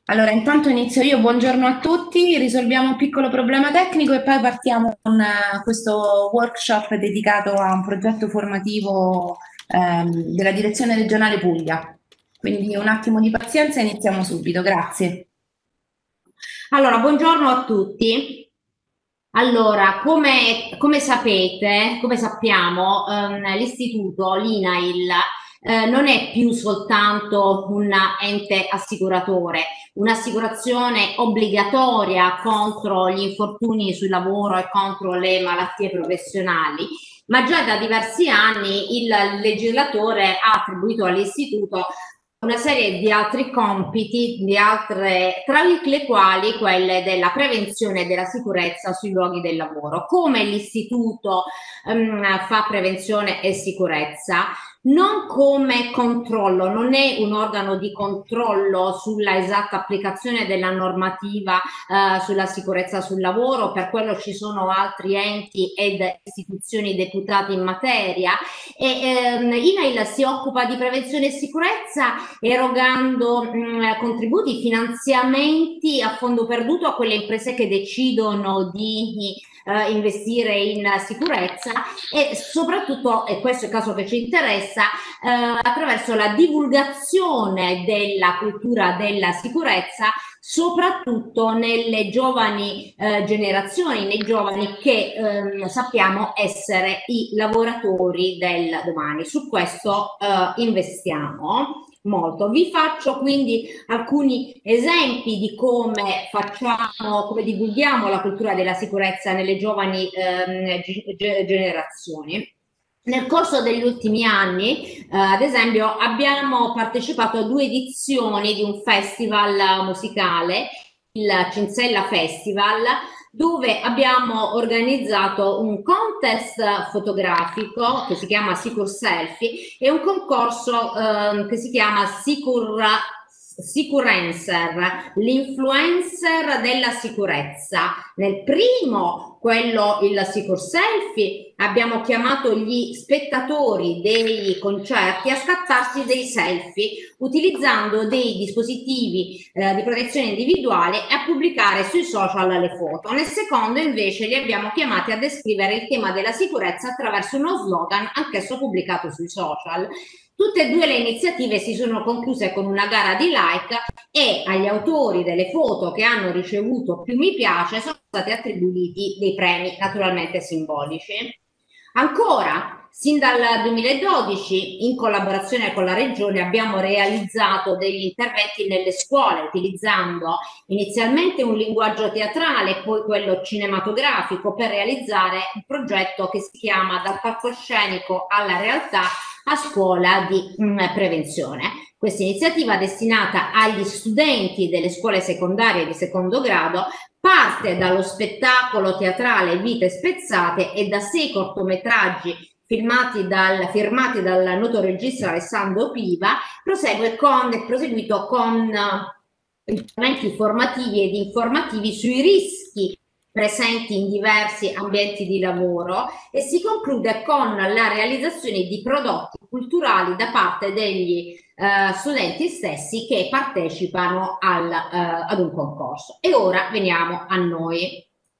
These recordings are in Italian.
Allora, intanto inizio io, buongiorno a tutti, risolviamo un piccolo problema tecnico e poi partiamo con questo workshop dedicato a un progetto formativo della Direzione Regionale Puglia. Quindi un attimo di pazienza e iniziamo subito, grazie. Allora, buongiorno a tutti. Allora, come sapete, come sappiamo, l'istituto, l'INAIL, non è più soltanto un ente assicuratore, un'assicurazione obbligatoria contro gli infortuni sul lavoro e contro le malattie professionali, ma già da diversi anni il legislatore ha attribuito all'istituto una serie di altri compiti, tra le quali quelle della prevenzione e della sicurezza sui luoghi del lavoro. Come l'istituto fa prevenzione e sicurezza? Non come controllo, non è un organo di controllo sulla esatta applicazione della normativa sulla sicurezza sul lavoro, per quello ci sono altri enti ed istituzioni deputati in materia e INAIL si occupa di prevenzione e sicurezza erogando contributi, finanziamenti a fondo perduto a quelle imprese che decidono di investire in sicurezza e soprattutto, e questo è il caso che ci interessa, attraverso la divulgazione della cultura della sicurezza soprattutto nelle giovani generazioni, nei giovani che sappiamo essere i lavoratori del domani. Su questo investiamo molto. Vi faccio quindi alcuni esempi di come facciamo, come divulghiamo la cultura della sicurezza nelle giovani generazioni. Nel corso degli ultimi anni, ad esempio, abbiamo partecipato a due edizioni di un festival musicale, il Cinsella Festival, dove abbiamo organizzato un contest fotografico che si chiama Sicur Selfie e un concorso che si chiama Sicurencer, l'influencer della sicurezza. Nel primo, quello il Sicur Selfie, abbiamo chiamato gli spettatori dei concerti a scattarsi dei selfie utilizzando dei dispositivi di protezione individuale e a pubblicare sui social le foto. Nel secondo invece li abbiamo chiamati a descrivere il tema della sicurezza attraverso uno slogan anch'esso pubblicato sui social. Tutte e due le iniziative si sono concluse con una gara di like e agli autori delle foto che hanno ricevuto più mi piace sono stati attribuiti dei premi naturalmente simbolici. Ancora, sin dal 2012, in collaborazione con la Regione, abbiamo realizzato degli interventi nelle scuole utilizzando inizialmente un linguaggio teatrale, poi quello cinematografico per realizzare un progetto che si chiama Dal palcoscenico alla realtà a scuola di prevenzione. Questa iniziativa destinata agli studenti delle scuole secondarie di secondo grado parte dallo spettacolo teatrale Vite spezzate e da 6 cortometraggi firmati dal noto regista Alessandro Piva, è proseguito con interventi formativi ed informativi sui rischi presenti in diversi ambienti di lavoro e si conclude con la realizzazione di prodotti culturali da parte degli studenti stessi che partecipano ad un concorso. E ora veniamo a noi.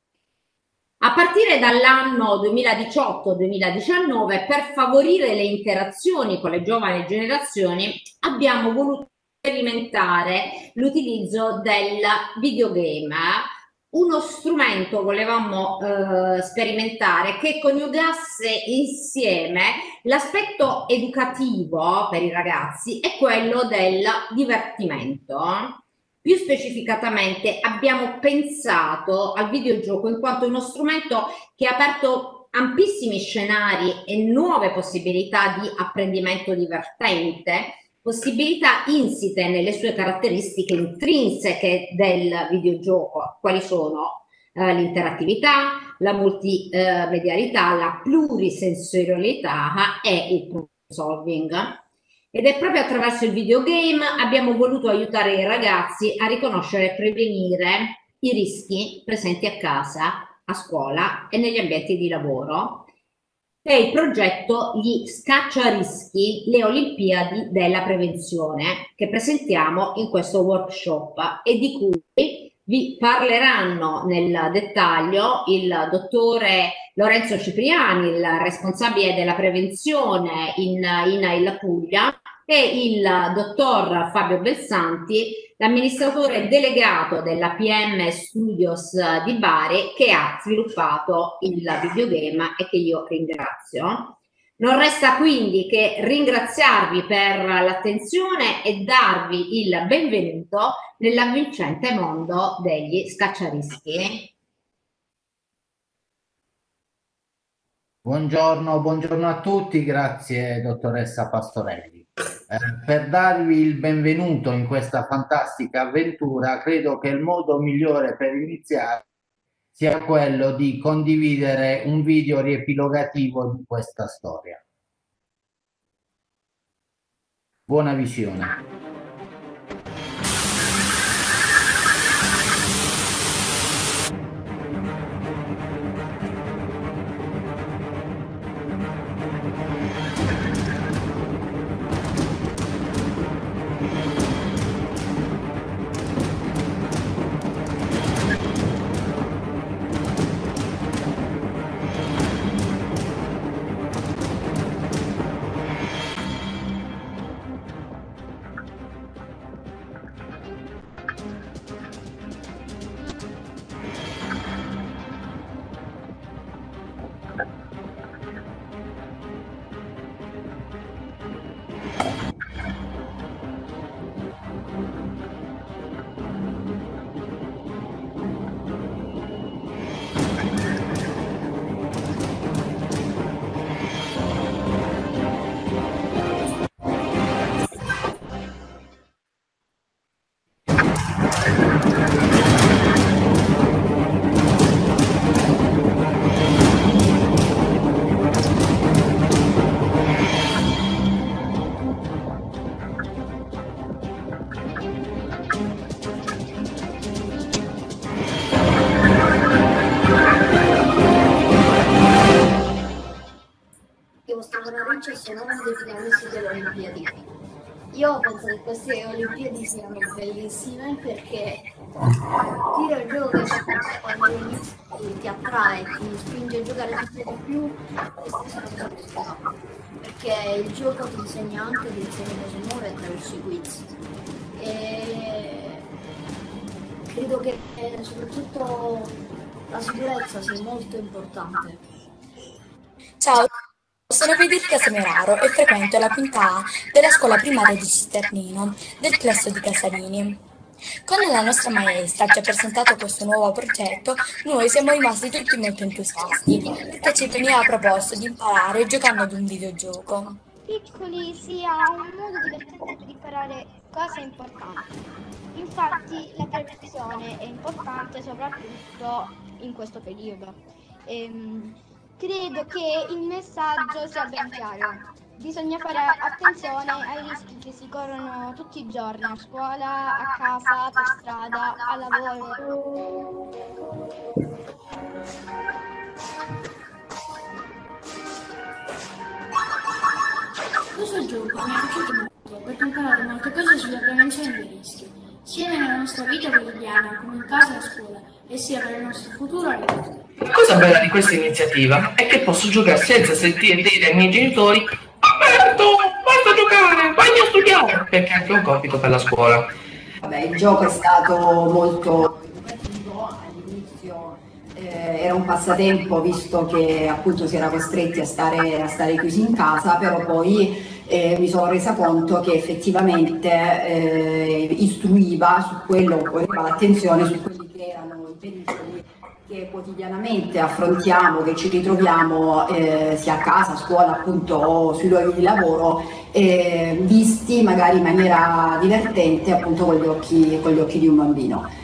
A partire dall'anno 2018-2019, per favorire le interazioni con le giovani generazioni, abbiamo voluto sperimentare l'utilizzo del videogame, uno strumento volevamo sperimentare che coniugasse insieme l'aspetto educativo per i ragazzi e quello del divertimento. Più specificatamente abbiamo pensato al videogioco in quanto uno strumento che ha aperto ampissimi scenari e nuove possibilità di apprendimento divertente, possibilità insite nelle sue caratteristiche intrinseche del videogioco, quali sono l'interattività, la multimedialità, la plurisensorialità e il problem solving. Ed è proprio attraverso il videogame abbiamo voluto aiutare i ragazzi a riconoscere e prevenire i rischi presenti a casa, a scuola e negli ambienti di lavoro. è il progetto Gli Scacciarischi, le Olimpiadi della Prevenzione, che presentiamo in questo workshop e di cui vi parleranno nel dettaglio il dottore Lorenzo Cipriani, il responsabile della prevenzione in INAIL Puglia, e il dottor Fabio Belsanti, l'amministratore delegato della PM Studios di Bari, che ha sviluppato il videogame e che io ringrazio. Non resta quindi che ringraziarvi per l'attenzione e darvi il benvenuto nell'avvincente mondo degli scacciarischi. Buongiorno a tutti, grazie dottoressa Pastorelli. Per darvi il benvenuto in questa fantastica avventura, credo che il modo migliore per iniziare sia quello di condividere un video riepilogativo di questa storia. Buona visione. Sono una dei finalisti delle Olimpiadi. Io penso che queste Olimpiadi siano bellissime perché dire il gioco che quando inizi ti attrae, ti spinge a giocare sempre di più, perché il gioco ti insegna anche, ti insegna cosa muore attraverso i quiz. E credo che soprattutto la sicurezza sia molto importante. Ciao, sono Federica Semeraro e frequento la quinta A della scuola primaria di Cisternino, del plesso di Casalini. Quando la nostra maestra ci ha presentato questo nuovo progetto, noi siamo rimasti tutti molto entusiasti, perché ci veniva proposto di imparare giocando ad un videogioco. Piccoli sia un modo divertente per imparare cose importanti. Infatti la prevenzione è importante soprattutto in questo periodo. Credo che il messaggio sia ben chiaro. Bisogna fare attenzione ai rischi che si corrono tutti i giorni, a scuola, a casa, per strada, a lavoro. Questo gioco mi è piaciuto molto perché ho imparato molte cose sulla prevenzione dei rischi, sia nella nostra vita quotidiana come in casa e a scuola, e sia per il nostro futuro a riguardo. La cosa bella di questa iniziativa è che posso giocare senza sentire dire ai miei genitori: Alberto, basta giocare, vai a studiare, perché è anche un compito per la scuola. Vabbè, il gioco è stato molto educativo all'inizio, era un passatempo visto che appunto si era costretti a stare chiusi in casa, però poi mi sono resa conto che effettivamente istruiva su quello, poneva l'attenzione su quelli che erano i pericoli che quotidianamente affrontiamo, che ci ritroviamo sia a casa, a scuola appunto o sui luoghi di lavoro, visti magari in maniera divertente appunto con gli occhi di un bambino.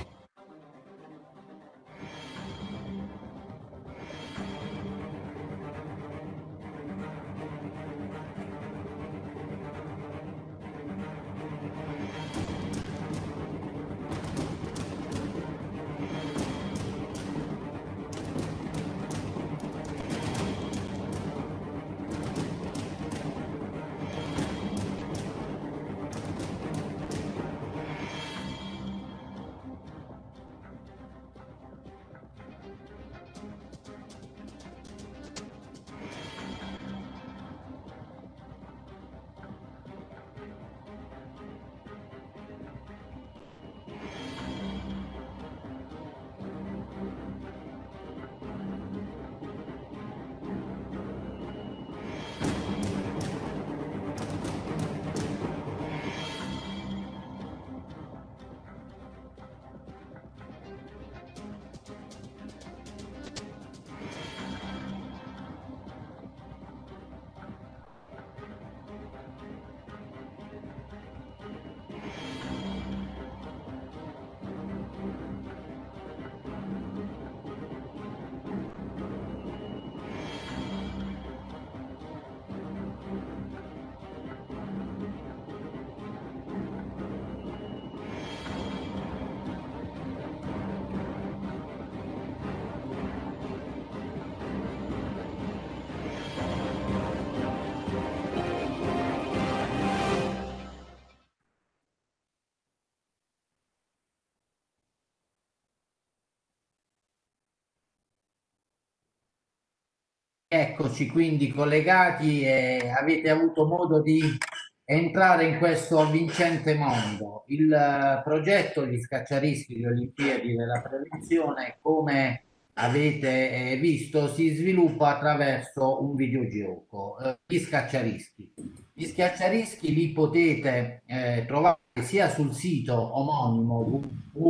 Eccoci quindi collegati e avete avuto modo di entrare in questo vincente mondo. Il progetto Gli Scacciarischi, le Olimpiadi della Prevenzione, come avete visto, si sviluppa attraverso un videogioco, Gli Scacciarischi. Gli Scacciarischi li potete trovare sia sul sito omonimo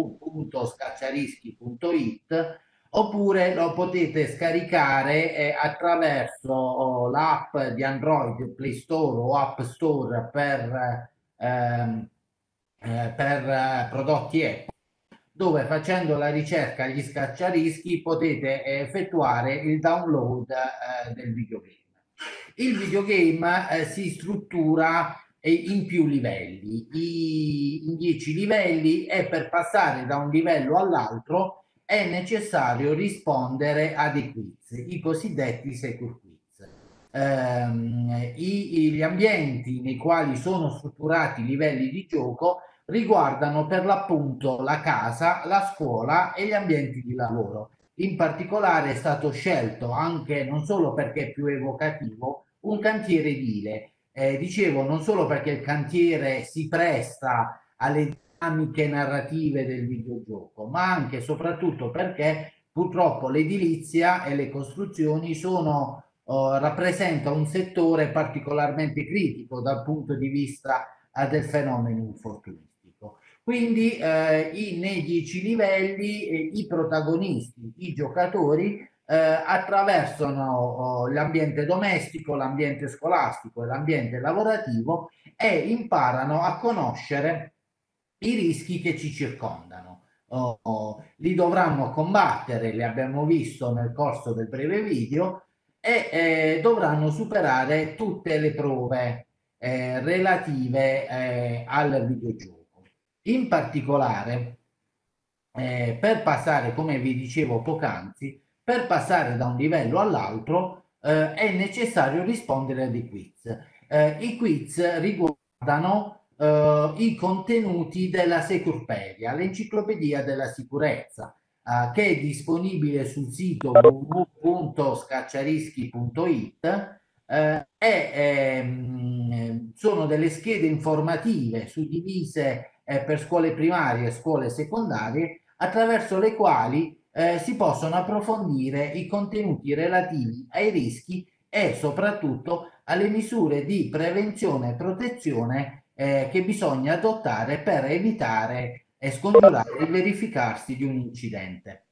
www.scacciarischi.it, oppure lo potete scaricare attraverso l'app di Android Play Store o App Store per prodotti Apple, dove facendo la ricerca Gli Scacciarischi potete effettuare il download del videogame. Il videogame si struttura in più livelli, in 10 livelli, e per passare da un livello all'altro è necessario rispondere a dei quiz, i cosiddetti secur quiz. Gli ambienti nei quali sono strutturati i livelli di gioco riguardano per l'appunto la casa, la scuola e gli ambienti di lavoro. In particolare è stato scelto, anche non solo perché è più evocativo, un cantiere edile. Dicevo, non solo perché il cantiere si presta alle dinamiche narrative del videogioco, ma anche e soprattutto perché purtroppo l'edilizia e le costruzioni rappresenta un settore particolarmente critico dal punto di vista del fenomeno infortunistico. Quindi nei 10 livelli i protagonisti, i giocatori, attraversano l'ambiente domestico, l'ambiente scolastico e l'ambiente lavorativo e imparano a conoscere i rischi che ci circondano. Li dovranno combattere, li abbiamo visto nel corso del breve video, e dovranno superare tutte le prove relative al videogioco. In particolare, per passare, come vi dicevo poc'anzi, per passare da un livello all'altro è necessario rispondere a dei quiz. I quiz riguardano i contenuti della Securpedia, l'enciclopedia della sicurezza, che è disponibile sul sito www.scacciarischi.it, sono delle schede informative suddivise per scuole primarie e scuole secondarie, attraverso le quali si possono approfondire i contenuti relativi ai rischi e soprattutto alle misure di prevenzione e protezione che bisogna adottare per evitare e scongiurare il verificarsi di un incidente.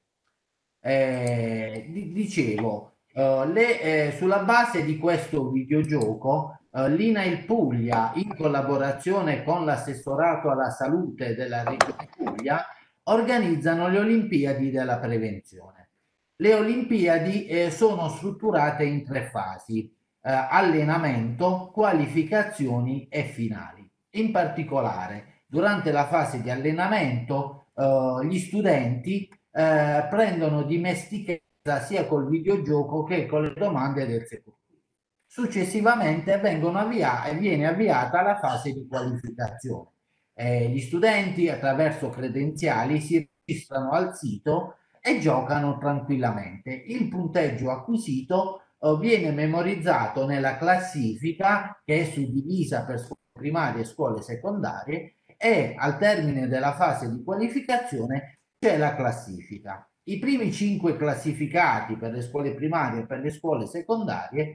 Dicevo, sulla base di questo videogioco, l'INAIL Puglia, in collaborazione con l'assessorato alla salute della regione Puglia, organizzano le Olimpiadi della prevenzione. Le Olimpiadi sono strutturate in 3 fasi: allenamento, qualificazioni e finali. In particolare, durante la fase di allenamento, gli studenti prendono dimestichezza sia col videogioco che con le domande del secur quiz. Successivamente viene avviata la fase di qualificazione. Gli studenti, attraverso credenziali, si registrano al sito e giocano tranquillamente. Il punteggio acquisito viene memorizzato nella classifica, che è suddivisa per scuole primarie e scuole secondarie, e al termine della fase di qualificazione c'è la classifica. I primi 5 classificati per le scuole primarie e per le scuole secondarie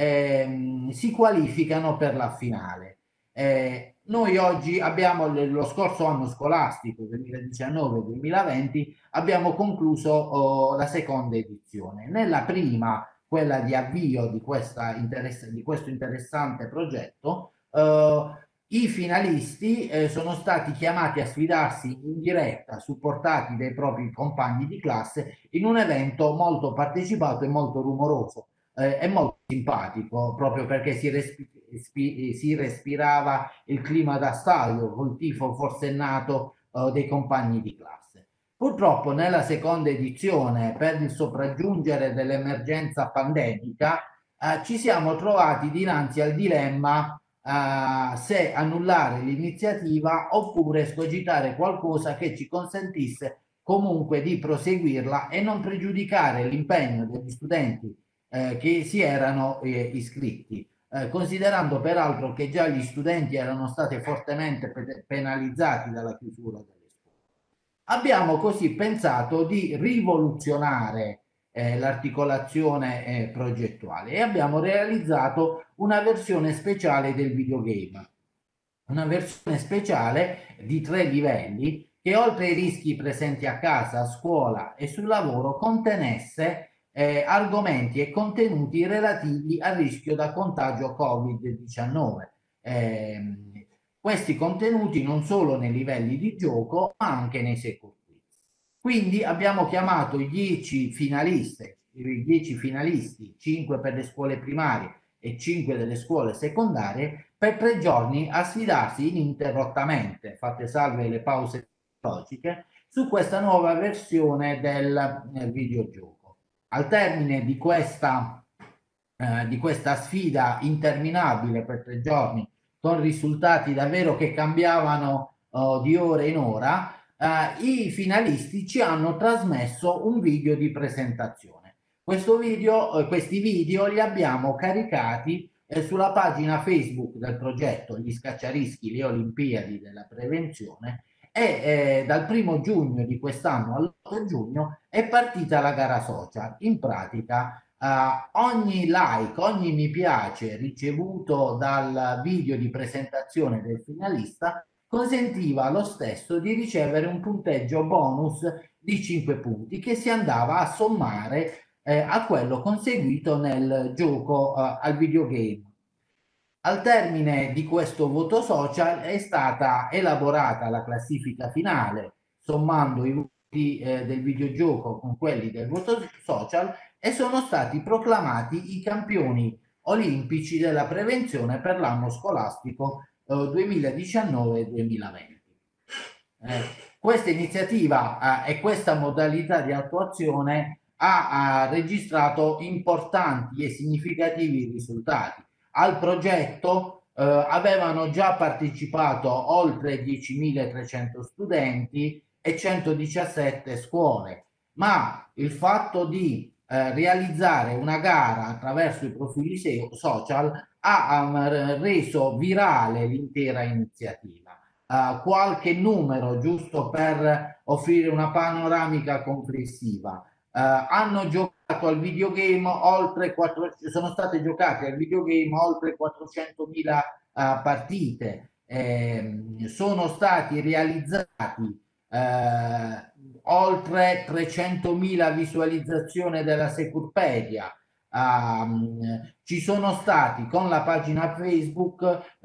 si qualificano per la finale. Noi oggi abbiamo, lo scorso anno scolastico 2019-2020, abbiamo concluso la seconda edizione. Nella prima, quella di avvio di questo interessante progetto, i finalisti sono stati chiamati a sfidarsi in diretta, supportati dai propri compagni di classe, in un evento molto partecipato e molto rumoroso e molto simpatico, proprio perché si respirava il clima da stadio col tifo forsennato dei compagni di classe. Purtroppo nella seconda edizione, per il sopraggiungere dell'emergenza pandemica, ci siamo trovati dinanzi al dilemma se annullare l'iniziativa oppure escogitare qualcosa che ci consentisse comunque di proseguirla e non pregiudicare l'impegno degli studenti che si erano iscritti, considerando peraltro che già gli studenti erano stati fortemente penalizzati dalla chiusura delle scuole. Abbiamo così pensato di rivoluzionare l'articolazione progettuale e abbiamo realizzato una versione speciale del videogame, una versione speciale di 3 livelli che oltre ai rischi presenti a casa, a scuola e sul lavoro contenesse argomenti e contenuti relativi al rischio da contagio Covid-19. Questi contenuti non solo nei livelli di gioco ma anche nei secoli. Quindi abbiamo chiamato i 10 finalisti, 5 per le scuole primarie e 5 delle scuole secondarie, per 3 giorni a sfidarsi ininterrottamente, fatte salve le pause logiche, su questa nuova versione del videogioco. Al termine di questa sfida interminabile per 3 giorni, con risultati davvero che cambiavano di ora in ora, i finalisti ci hanno trasmesso un video di presentazione. Questi video li abbiamo caricati sulla pagina Facebook del progetto Gli Scacciarischi, le Olimpiadi della Prevenzione, e dal 1° giugno di quest'anno all'8 giugno è partita la gara social. In pratica ogni like, ogni mi piace ricevuto dal video di presentazione del finalista consentiva allo stesso di ricevere un punteggio bonus di 5 punti che si andava a sommare a quello conseguito nel gioco al videogame. Al termine di questo voto social è stata elaborata la classifica finale, sommando i voti del videogioco con quelli del voto social, e sono stati proclamati i campioni olimpici della prevenzione per l'anno scolastico 2019-2020. Questa iniziativa e questa modalità di attuazione ha registrato importanti e significativi risultati. Al progetto avevano già partecipato oltre 10.300 studenti e 117 scuole, ma il fatto di realizzare una gara attraverso i profili social ha reso virale l'intera iniziativa. Qualche numero giusto per offrire una panoramica complessiva. Hanno giocato al videogame sono state giocate al videogame oltre 400.000 partite, sono stati realizzati oltre 300.000 visualizzazioni della Securpedia. Ci sono stati con la pagina Facebook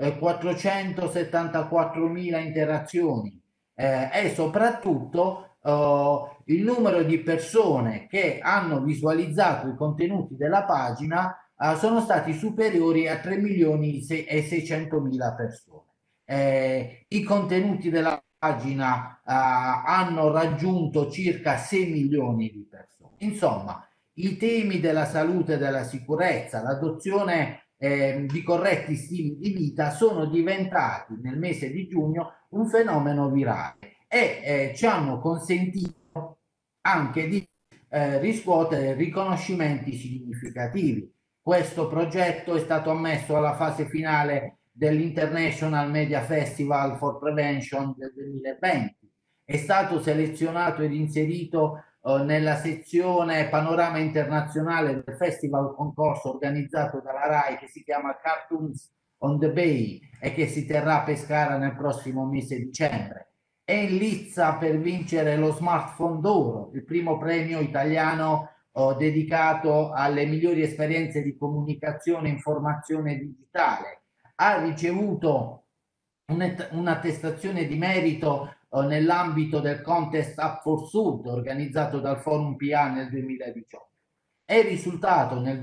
474.000 interazioni e soprattutto il numero di persone che hanno visualizzato i contenuti della pagina sono stati superiori a 3.600.000 persone. I contenuti della pagina hanno raggiunto circa 6 milioni di persone. Insomma, i temi della salute e della sicurezza, l'adozione di corretti stili di vita sono diventati nel mese di giugno un fenomeno virale e ci hanno consentito anche di riscuotere riconoscimenti significativi. Questo progetto è stato ammesso alla fase finale dell'International Media Festival for Prevention del 2020, è stato selezionato ed inserito nella sezione Panorama Internazionale del Festival Concorso organizzato dalla RAI, che si chiama Cartoons on the Bay e che si terrà a Pescara nel prossimo mese di dicembre. È in lizza per vincere lo Smartphone d'Oro, il primo premio italiano dedicato alle migliori esperienze di comunicazione e informazione digitale. Ha ricevuto un'attestazione di merito nell'ambito del contest Up for Sud organizzato dal Forum PA nel 2018. È risultato nel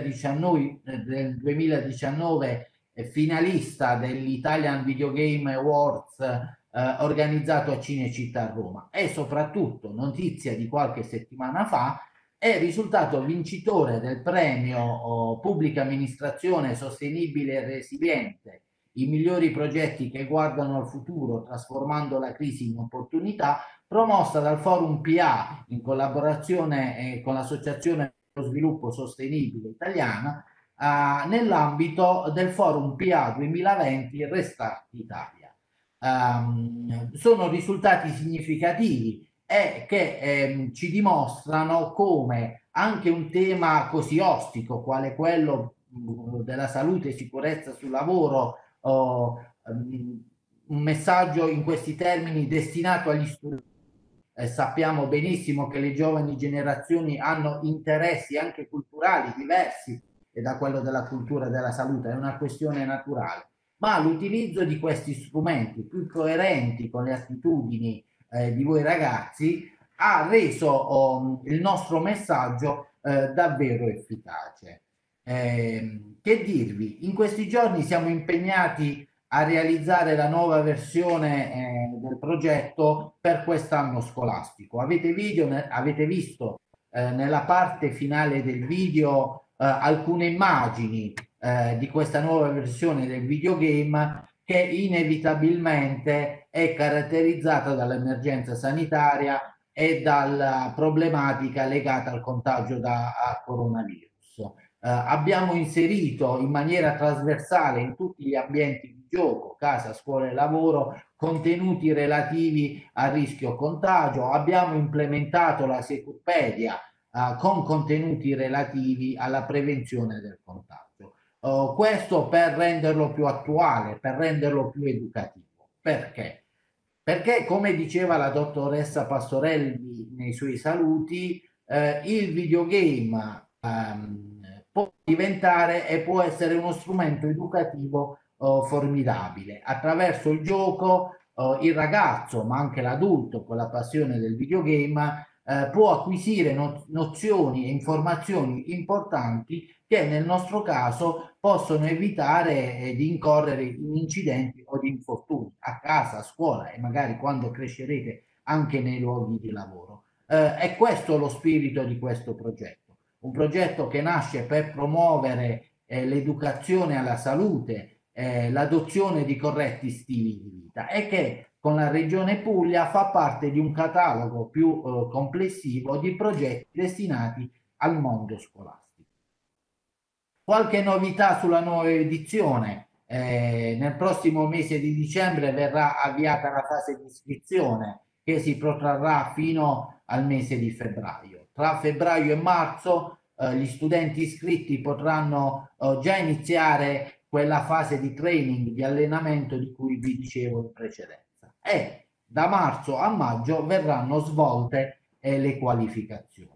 2019 finalista dell'Italian Video Game Awards organizzato a Cinecittà a Roma, e soprattutto, notizia di qualche settimana fa, è risultato vincitore del premio Pubblica Amministrazione Sostenibile e Resiliente, i migliori progetti che guardano al futuro trasformando la crisi in opportunità, promossa dal Forum PA in collaborazione con l'associazione dello sviluppo sostenibile italiana nell'ambito del forum PA 2020 Restart Italia. Sono risultati significativi e che ci dimostrano come anche un tema così ostico quale quello della salute e sicurezza sul lavoro, un messaggio in questi termini destinato agli studenti. Sappiamo benissimo che le giovani generazioni hanno interessi anche culturali diversi da quello della cultura della salute, è una questione naturale, ma l'utilizzo di questi strumenti più coerenti con le attitudini di voi ragazzi ha reso il nostro messaggio davvero efficace. Che dirvi? In questi giorni siamo impegnati a realizzare la nuova versione del progetto per quest'anno scolastico. Avete visto nella parte finale del video alcune immagini di questa nuova versione del videogame che inevitabilmente è caratterizzata dall'emergenza sanitaria e dalla problematica legata al contagio da coronavirus. Abbiamo inserito in maniera trasversale in tutti gli ambienti di gioco, casa, scuola e lavoro, contenuti relativi al rischio contagio. Abbiamo implementato la Securpedia con contenuti relativi alla prevenzione del contagio. Questo per renderlo più attuale, per renderlo più educativo. Perché? Perché, come diceva la dottoressa Pastorelli nei suoi saluti, il videogame può diventare e può essere uno strumento educativo formidabile. Attraverso il gioco il ragazzo, ma anche l'adulto con la passione del videogame può acquisire nozioni e informazioni importanti che nel nostro caso possono evitare di incorrere in incidenti o di infortuni a casa, a scuola e magari quando crescerete anche nei luoghi di lavoro. È questo lo spirito di questo progetto. Un progetto che nasce per promuovere l'educazione alla salute, l'adozione di corretti stili di vita e che con la Regione Puglia fa parte di un catalogo più complessivo di progetti destinati al mondo scolastico. Qualche novità sulla nuova edizione. Nel prossimo mese di dicembre verrà avviata la fase di iscrizione che si protrarrà fino al mese di febbraio. Tra febbraio e marzo gli studenti iscritti potranno già iniziare quella fase di training, di allenamento di cui vi dicevo in precedenza. E da marzo a maggio verranno svolte le qualificazioni.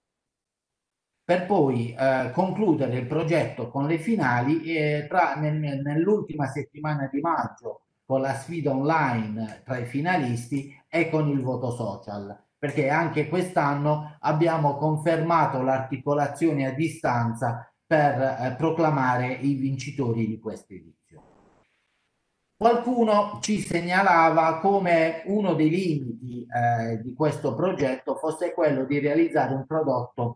Per poi concludere il progetto con le finali nell'ultima settimana di maggio con la sfida online tra i finalisti e con il voto social, perché anche quest'anno abbiamo confermato l'articolazione a distanza per proclamare i vincitori di questa edizione. Qualcuno ci segnalava come uno dei limiti di questo progetto fosse quello di realizzare un prodotto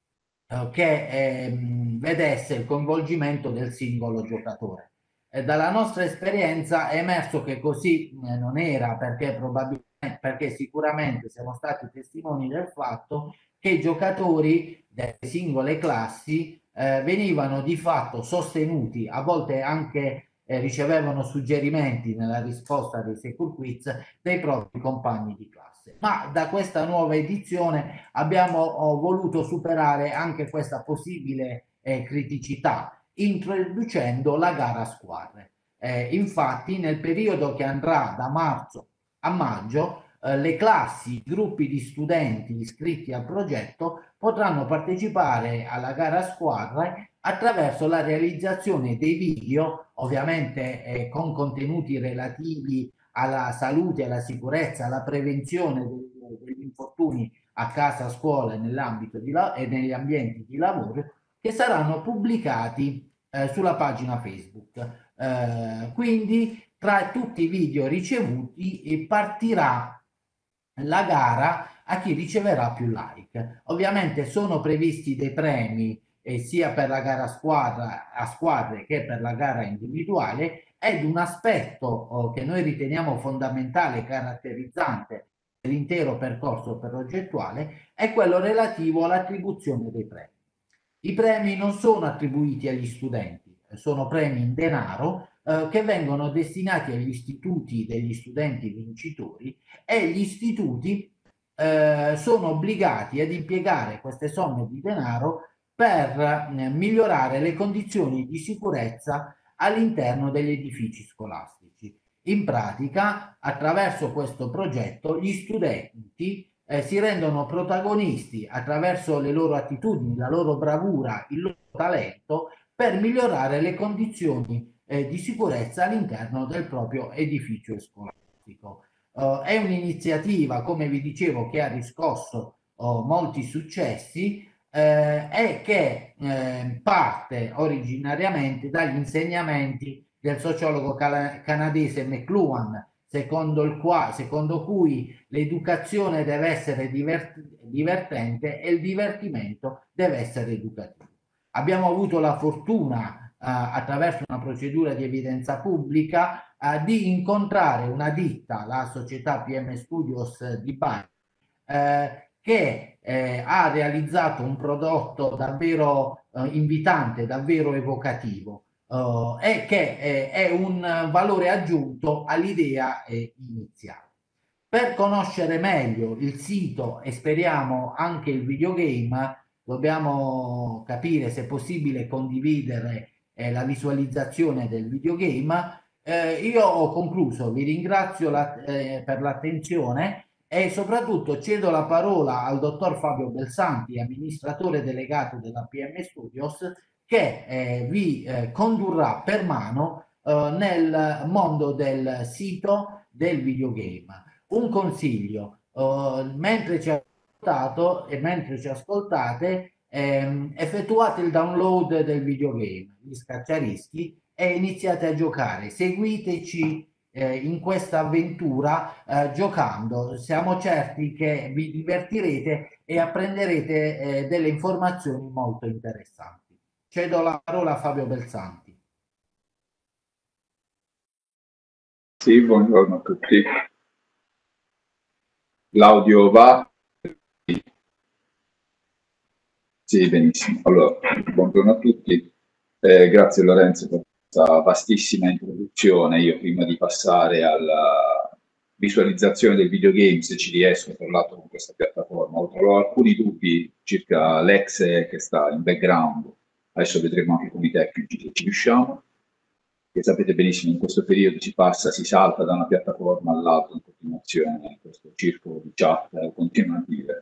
che vedesse il coinvolgimento del singolo giocatore. Dalla nostra esperienza è emerso che così non era, perché sicuramente siamo stati testimoni del fatto che i giocatori delle singole classi venivano di fatto sostenuti, a volte anche ricevevano suggerimenti nella risposta dei Secur Quiz dei propri compagni di classe. Ma da questa nuova edizione abbiamo voluto superare anche questa possibile criticità introducendo la gara a squadre. Infatti nel periodo che andrà da marzo a maggio le classi, i gruppi di studenti iscritti al progetto potranno partecipare alla gara a squadre attraverso la realizzazione dei video, ovviamente con contenuti relativi alla salute, alla sicurezza, alla prevenzione degli infortuni a casa, a scuola e nell'ambito e negli ambienti di lavoro, che saranno pubblicati sulla pagina Facebook. Quindi tra tutti i video ricevuti partirà la gara a chi riceverà più like. Ovviamente sono previsti dei premi sia per la gara a squadre che per la gara individuale, ed un aspetto che noi riteniamo fondamentale e caratterizzante dell'intero percorso progettuale è quello relativo all'attribuzione dei premi. I premi non sono attribuiti agli studenti, sono premi in denaro che vengono destinati agli istituti degli studenti vincitori, e gli istituti sono obbligati ad impiegare queste somme di denaro per migliorare le condizioni di sicurezza all'interno degli edifici scolastici. In pratica, attraverso questo progetto, gli studenti si rendono protagonisti attraverso le loro attitudini, la loro bravura, il loro talento, per migliorare le condizioni di sicurezza all'interno del proprio edificio scolastico. È un'iniziativa, come vi dicevo, che ha riscosso molti successi e che parte originariamente dagli insegnamenti del sociologo canadese McLuhan, secondo cui l'educazione deve essere divertente e il divertimento deve essere educativo. Abbiamo avuto la fortuna, attraverso una procedura di evidenza pubblica, di incontrare una ditta, la società PM Studios di Bari, che ha realizzato un prodotto davvero invitante, davvero evocativo, e che è un valore aggiunto all'idea iniziale. Per conoscere meglio il sito e speriamo anche il videogame, dobbiamo capire se è possibile condividere la visualizzazione del videogame. Io ho concluso, vi ringrazio per l'attenzione e soprattutto cedo la parola al dottor Fabio Belsanti, amministratore delegato della PM Studios, che vi condurrà per mano nel mondo del sito del videogame. Un consiglio, mentre ci ascoltate e mentre ci ascoltate, effettuate il download del videogame, gli scacciarischi, e iniziate a giocare. Seguiteci in questa avventura giocando. Siamo certi che vi divertirete e apprenderete delle informazioni molto interessanti. Cedo la parola a Fabio Belsanti. Sì, buongiorno a tutti. L'audio va? Sì, benissimo. Allora, buongiorno a tutti. Grazie Lorenzo per questa vastissima introduzione. Io prima di passare alla visualizzazione del videogame, se ci riesco, tra l'altro con questa piattaforma, ho trovato alcuni dubbi circa l'ex che sta in background. Adesso vedremo anche con i tecnici se ci riusciamo. Che sapete benissimo, in questo periodo si salta da una piattaforma all'altra in continuazione, questo circolo di chat continuative.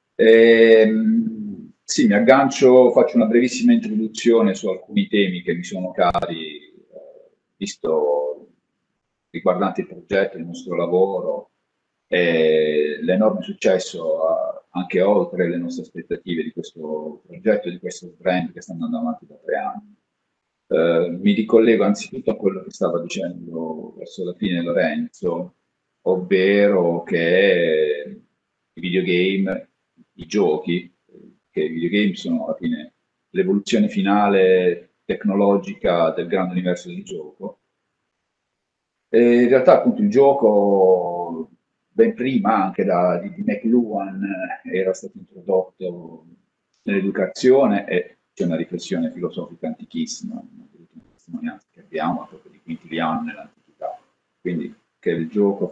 Sì, mi aggancio, faccio una brevissima introduzione su alcuni temi che mi sono cari, visto riguardanti il progetto, il nostro lavoro e l'enorme successo anche oltre le nostre aspettative di questo progetto, di questo brand che sta andando avanti da 3 anni. Mi ricollego anzitutto a quello che stava dicendo verso la fine Lorenzo, ovvero che i videogame, i giochi, che i videogame sono alla fine l'evoluzione finale tecnologica del grande universo del gioco. E in realtà appunto il gioco, ben prima anche di McLuhan, era stato introdotto nell'educazione e c'è una riflessione filosofica antichissima, una testimonianza che abbiamo proprio di Quintiliano nell'antichità. Quindi che il gioco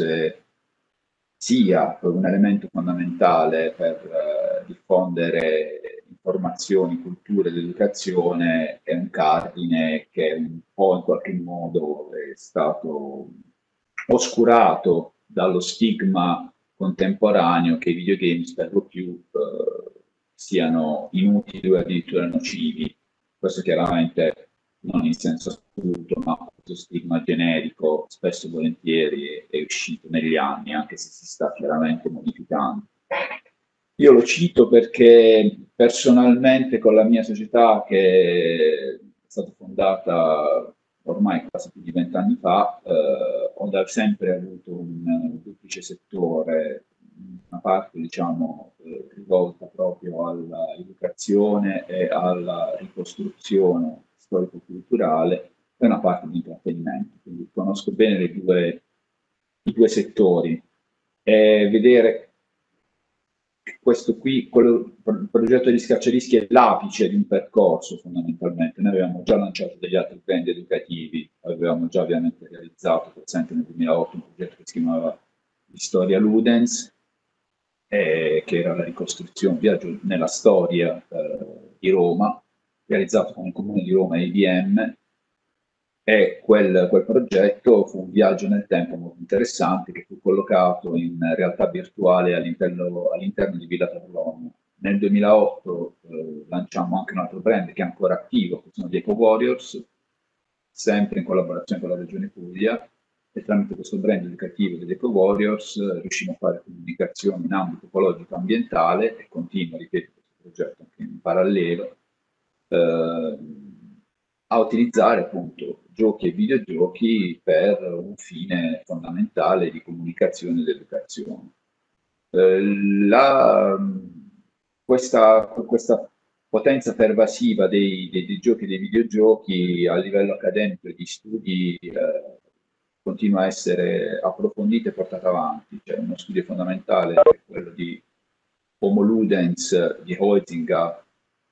sia un elemento fondamentale per diffondere informazioni, culture ed educazione, è un cardine che un po' in qualche modo è stato oscurato dallo stigma contemporaneo che i videogames per lo più siano inutili o addirittura nocivi. Questo chiaramente non in senso assoluto, ma questo stigma generico spesso e volentieri è uscito negli anni, anche se si sta chiaramente modificando. Io lo cito perché personalmente con la mia società, che è stata fondata ormai quasi più di 20 anni fa, ho da sempre avuto un duplice settore, una parte diciamo rivolta proprio all'educazione e alla ricostruzione storico-culturale e una parte di intrattenimento, quindi conosco bene i due settori e vedere questo qui, il progetto di Scacciarischi è l'apice di un percorso fondamentalmente. Noi avevamo già lanciato degli altri brand educativi, avevamo già ovviamente realizzato, per esempio nel 2008, un progetto che si chiamava Storia Ludens, che era la ricostruzione, un viaggio nella storia di Roma, realizzato con il Comune di Roma e IBM, e quel progetto fu un viaggio nel tempo molto interessante che fu collocato in realtà virtuale all'interno di Villa Torlonia. Nel 2008 lanciamo anche un altro brand che è ancora attivo, che sono gli Eco Warriors, sempre in collaborazione con la Regione Puglia, e tramite questo brand educativo degli Eco Warriors riusciamo a fare comunicazione in ambito ecologico e ambientale e continuo, ripeto, questo progetto anche in parallelo, a utilizzare appunto giochi e videogiochi per un fine fondamentale di comunicazione ed educazione. Questa potenza pervasiva dei giochi e dei videogiochi a livello accademico e di studi continua a essere approfondita e portata avanti. C'è uno studio fondamentale, che è quello di Homo Ludens di Huizinga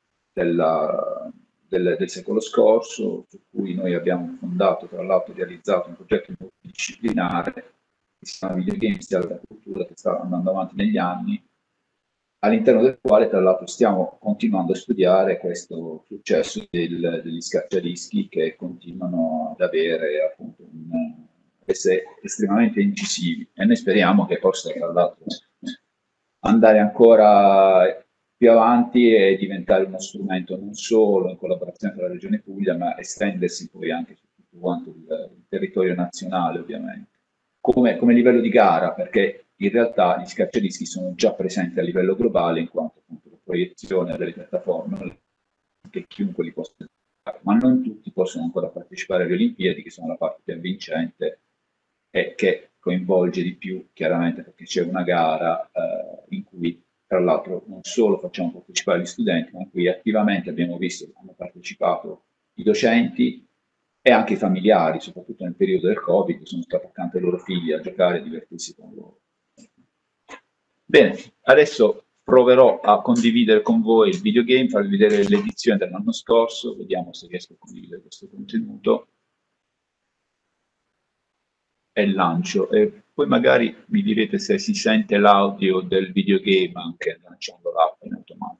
del secolo scorso, su cui noi abbiamo fondato, tra l'altro realizzato un progetto multidisciplinare che si chiama Videogames di alta cultura, che sta andando avanti negli anni, all'interno del quale tra l'altro stiamo continuando a studiare questo successo degli scacciadischi, che continuano ad avere appunto essere estremamente incisivi, e noi speriamo che possa tra l'altro andare ancora più avanti e diventare uno strumento non solo in collaborazione con la Regione Puglia, ma estendersi poi anche su tutto quanto il territorio nazionale, ovviamente, come livello di gara, perché in realtà gli scacciadischi sono già presenti a livello globale, in quanto appunto la proiezione delle piattaforme che chiunque li possa fare, ma non tutti possono ancora partecipare alle Olimpiadi, che sono la parte più avvincente e che coinvolge di più, chiaramente, perché c'è una gara in cui tra l'altro non solo facciamo partecipare gli studenti, ma in cui attivamente abbiamo visto che hanno partecipato i docenti e anche i familiari, soprattutto nel periodo del Covid, sono stati accanto ai loro figli a giocare e divertirsi con loro. Bene, adesso proverò a condividere con voi il videogame, farvi vedere l'edizione dell'anno scorso, vediamo se riesco a condividere questo contenuto. E il lancio, e poi magari mi direte se si sente l'audio del videogame anche lanciando l'app in automatico.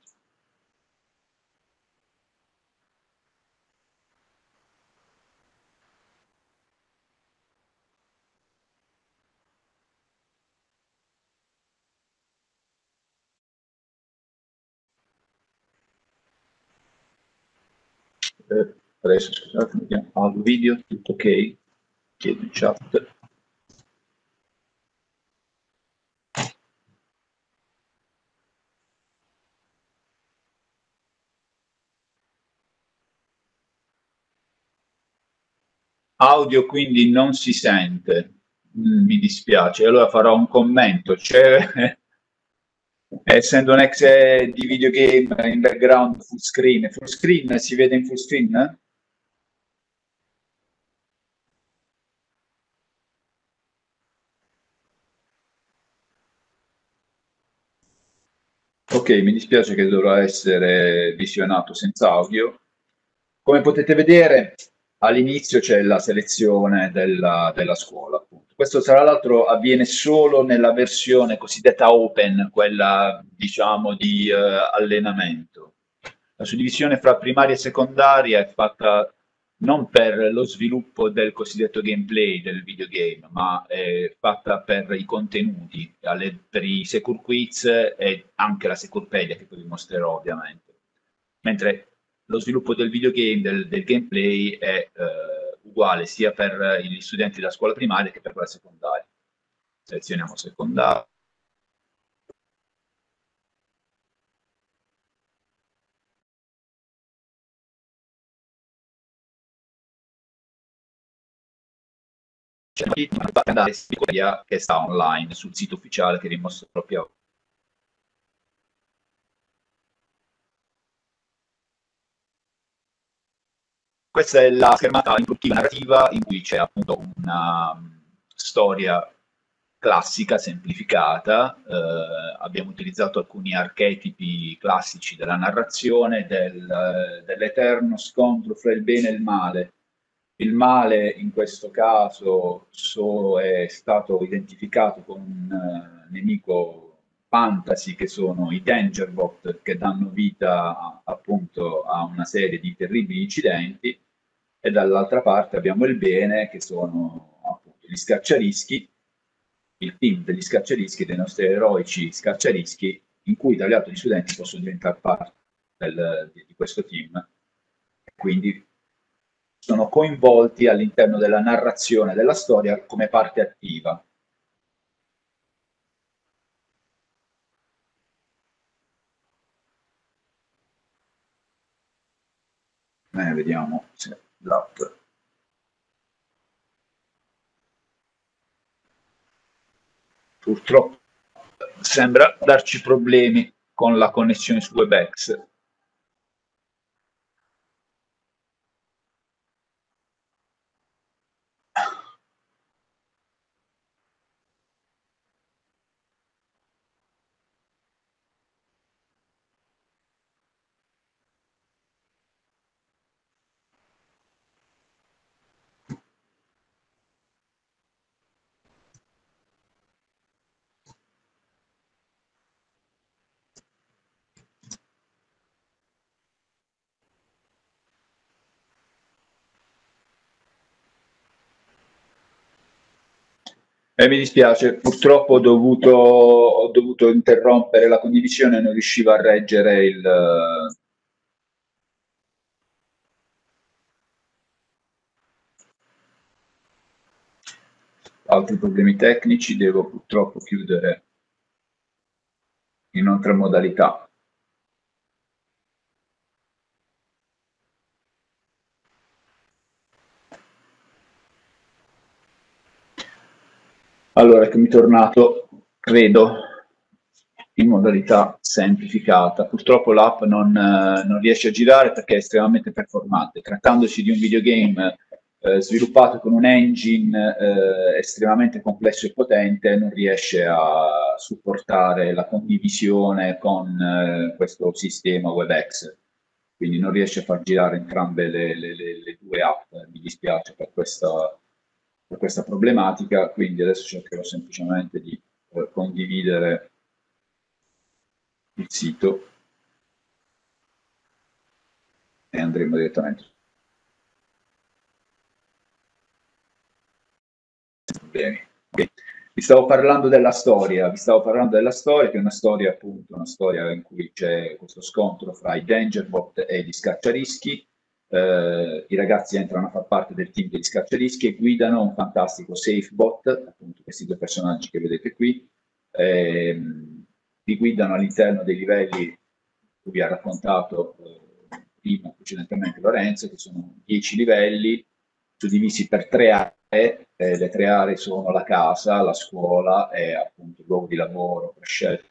Adesso scusate, vediamo audio video, tutto ok, chiedo in chat. Audio quindi non si sente, mi dispiace, allora farò un commento. Essendo un ex di videogame in background full screen si vede in full screen? Ok, mi dispiace che dovrà essere visionato senza audio. Come potete vedere, all'inizio c'è la selezione della scuola. Appunto. Questo tra l'altro avviene solo nella versione cosiddetta open, quella diciamo di allenamento. La suddivisione fra primaria e secondaria è fatta non per lo sviluppo del cosiddetto gameplay del videogame, ma è fatta per i contenuti, per i Secur Quiz e anche la Securpedia, che poi vi mostrerò ovviamente. Mentre lo sviluppo del videogame, del gameplay, è uguale sia per gli studenti della scuola primaria che per quella secondaria. Selezioniamo secondaria. Che sta online sul sito ufficiale che vi mostro proprio. Questa è la schermata introduttiva narrativa in cui c'è appunto una storia classica, semplificata. Abbiamo utilizzato alcuni archetipi classici della narrazione, dell'eterno scontro fra il bene e il male. Il male in questo caso è stato identificato con un nemico fantasy, che sono i Dangerbot, che danno vita appunto a una serie di terribili incidenti, e dall'altra parte abbiamo il bene, che sono appunto gli scacciarischi, il team degli scacciarischi, dei nostri eroici scacciarischi, in cui tra l'altro gli studenti possono diventare parte di questo team, quindi sono coinvolti all'interno della narrazione della storia come parte attiva. Vediamo se l'app. Purtroppo sembra darci problemi con la connessione su WebEx. Mi dispiace, purtroppo ho dovuto interrompere la condivisione, non riuscivo a reggere altri problemi tecnici, devo purtroppo chiudere in un'altra modalità. Allora, eccomi tornato, credo, in modalità semplificata. Purtroppo l'app non riesce a girare perché è estremamente performante. Trattandosi di un videogame sviluppato con un engine estremamente complesso e potente, non riesce a supportare la condivisione con questo sistema WebEx. Quindi non riesce a far girare entrambe le due app. Mi dispiace per questa problematica, quindi adesso cercherò semplicemente di condividere il sito e andremo direttamente. Problemi. Okay. Vi stavo parlando della storia, che è una storia appunto, una storia in cui c'è questo scontro fra i Dangerbot e gli scacciarischi. I ragazzi entrano a far parte del team degli scacciarischi e guidano un fantastico SafeBot, appunto questi due personaggi che vedete qui, li guidano all'interno dei livelli che vi ha raccontato prima precedentemente Lorenzo, che sono 10 livelli suddivisi per 3 aree. Le 3 aree sono la casa, la scuola e appunto il luogo di lavoro prescelto.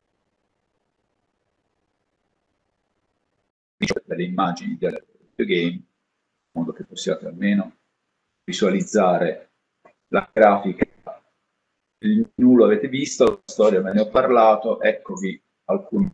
Delle immagini del videogame, in modo che possiate almeno visualizzare la grafica. Il menu lo avete visto, la storia ve ne ho parlato, eccovi alcuni.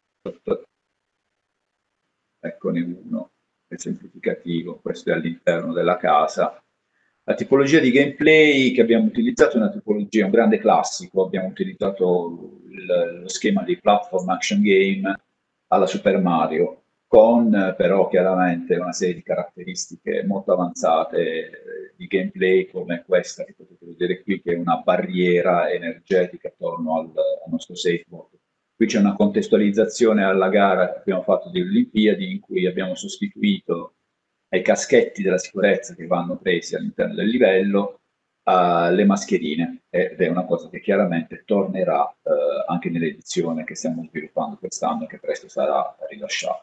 Eccone uno esemplificativo, questo è all'interno della casa. La tipologia di gameplay che abbiamo utilizzato è una tipologia, un grande classico. Abbiamo utilizzato lo schema di platform action game alla Super Mario, con però chiaramente una serie di caratteristiche molto avanzate di gameplay, come questa che potete vedere qui, che è una barriera energetica attorno al nostro SafeBot. Qui c'è una contestualizzazione alla gara che abbiamo fatto di Olimpiadi, in cui abbiamo sostituito ai caschetti della sicurezza che vanno presi all'interno del livello le mascherine, ed è una cosa che chiaramente tornerà anche nell'edizione che stiamo sviluppando quest'anno e che presto sarà rilasciata.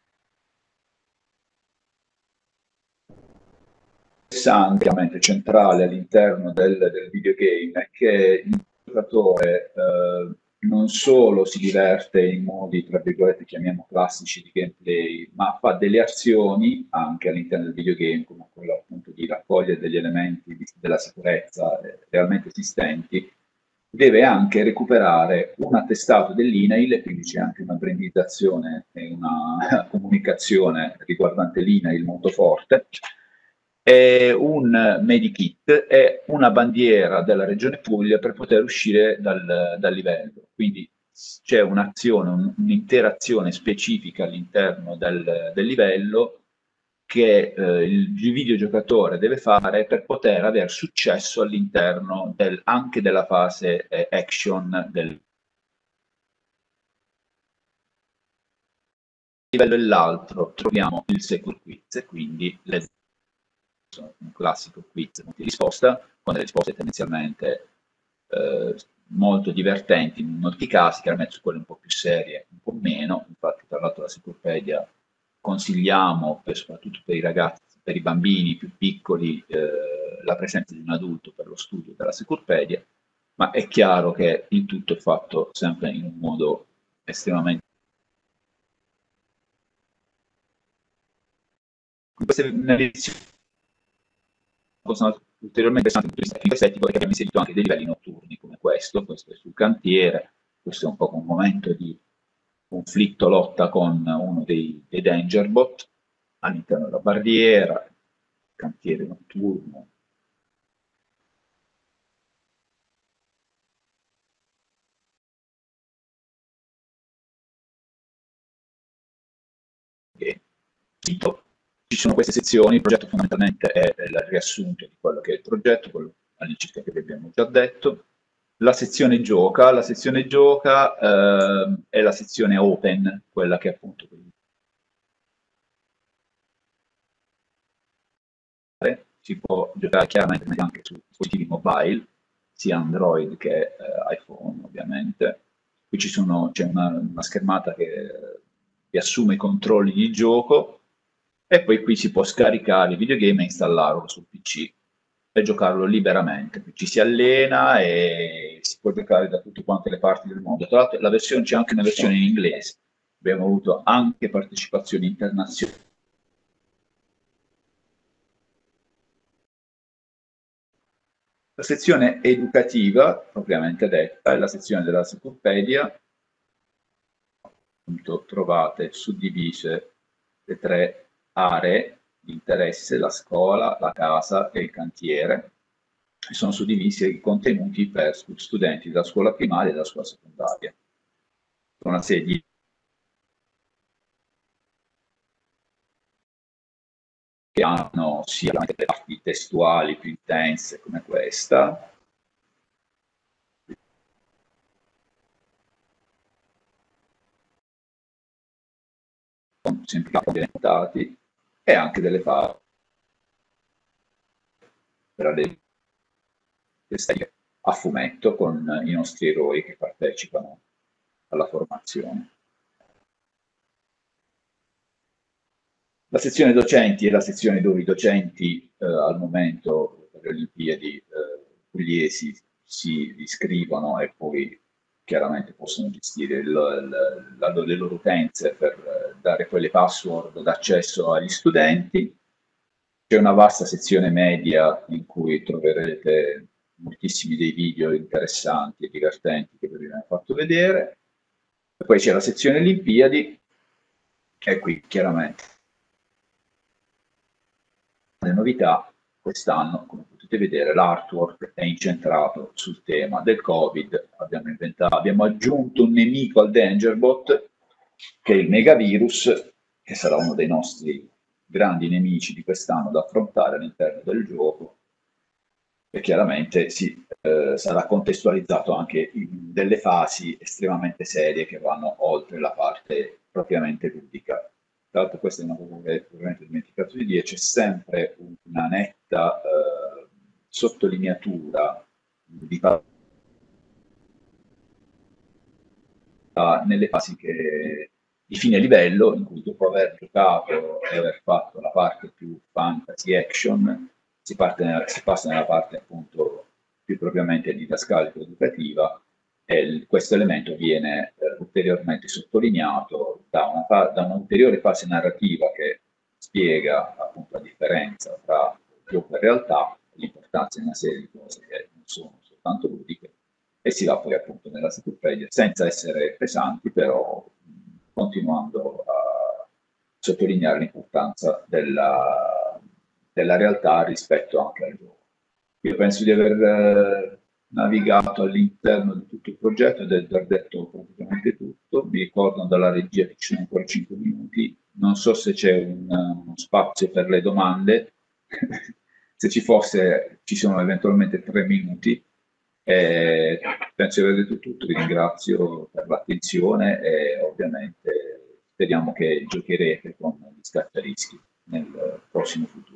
Interessante, centrale all'interno del videogame è che il giocatore non solo si diverte in modi, tra virgolette, chiamiamo classici di gameplay, ma fa delle azioni anche all'interno del videogame, come quello appunto di raccogliere degli elementi della sicurezza realmente esistenti deve anche recuperare un attestato dell'INAIL, e quindi c'è anche una brandizzazione e una comunicazione riguardante l'INAIL molto forte, è un Medikit e una bandiera della Regione Puglia per poter uscire dal livello. Quindi c'è un'azione, un'interazione specifica all'interno del livello che il videogiocatore deve fare per poter avere successo all'interno anche della fase action del livello. E l'altro troviamo il Secure Quiz, e quindi un classico quiz multirisposta con delle risposte tendenzialmente molto divertenti in molti casi, chiaramente su quelle un po' più serie un po' meno. Infatti tra l'altro la Securpedia consigliamo soprattutto per i ragazzi, per i bambini più piccoli, la presenza di un adulto per lo studio della Securpedia, ma è chiaro che il tutto è fatto sempre in un modo estremamente. Queste edizioni sono ulteriormente interessanti dal punto di vista tecnico, perché abbiamo inserito anche dei livelli notturni come questo è sul cantiere, questo è un po' un momento di conflitto, lotta con uno dei Dangerbot all'interno della barriera, cantiere notturno. Ci sono queste sezioni, il progetto fondamentalmente è il riassunto di quello che è il progetto, quello all'incirca che vi abbiamo già detto. La sezione gioca è la sezione open, quella che appunto si può giocare chiaramente anche su dispositivi mobile, sia Android che iPhone ovviamente. Qui c'è una schermata che riassume i controlli di gioco, e poi qui si può scaricare il videogame e installarlo sul PC e giocarlo liberamente. Qui ci si allena e si può giocare da tutte quante le parti del mondo. Tra l'altro c'è anche una versione in inglese. Abbiamo avuto anche partecipazioni internazionali. La sezione educativa, propriamente detta, è la sezione della Securpedia. Appunto, trovate suddivise le 3 aree di interesse: la scuola, la casa e il cantiere, e sono suddivisi i contenuti per studenti della scuola primaria e della scuola secondaria. Con una serie di che hanno sia le parti testuali più intense come questa, con semplificati orientati, e anche delle fasi per le a fumetto con i nostri eroi che partecipano alla formazione. La sezione docenti è la sezione dove i docenti al momento per le Olimpiadi pugliesi si iscrivono e poi chiaramente possono gestire le loro utenze per dare quelle password d'accesso agli studenti. C'è una vasta sezione media in cui troverete moltissimi dei video interessanti e divertenti che vi abbiamo fatto vedere. E poi c'è la sezione Olimpiadi, che qui chiaramente le novità quest'anno, come potete vedere, l'artwork è incentrato sul tema del Covid. Abbiamo aggiunto un nemico al Dangerbot, che è il megavirus, che sarà uno dei nostri grandi nemici di quest'anno da affrontare all'interno del gioco, e chiaramente sarà contestualizzato anche in delle fasi estremamente serie che vanno oltre la parte propriamente ludica. Tra l'altro questa è una cosa che probabilmente ho dimenticato di dire: c'è sempre una netta sottolineatura nelle fasi di fine livello, in cui dopo aver giocato e aver fatto la parte più fantasy action si passa nella parte appunto più propriamente didascalica educativa, e questo elemento viene ulteriormente sottolineato da un'ulteriore fase narrativa che spiega appunto la differenza tra gioco e realtà, l'importanza di una serie di cose che non sono soltanto ludiche, e si va poi appunto nella Wikipedia senza essere pesanti, però continuando a sottolineare l'importanza della realtà rispetto anche al gioco. Io penso di aver navigato all'interno di tutto il progetto ed aver detto praticamente tutto. Mi ricordo dalla regia che ci sono ancora 5 minuti, non so se c'è uno spazio per le domande, se ci fosse ci sono eventualmente 3 minuti. Penso di aver detto tutto, vi ringrazio per l'attenzione e ovviamente speriamo che giocherete con gli scattarischi nel prossimo futuro.